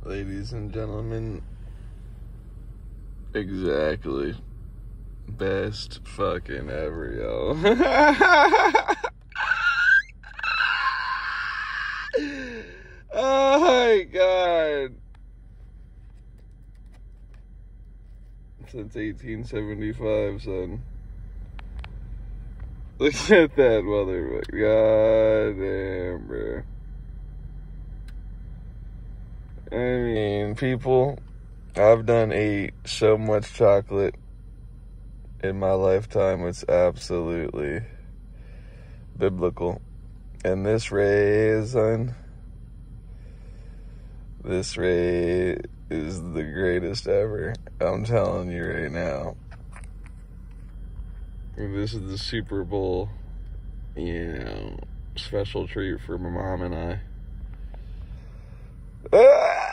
Ladies and gentlemen, exactly. Best fucking ever, yo. Oh my god. Since 1875, son. Look at that motherfucker. God damn, bro. I mean, people, I've ate so much chocolate in my lifetime. It's absolutely biblical. And this raisin is the greatest ever. I'm telling you right now. This is the Super Bowl, special treat for my mom and I.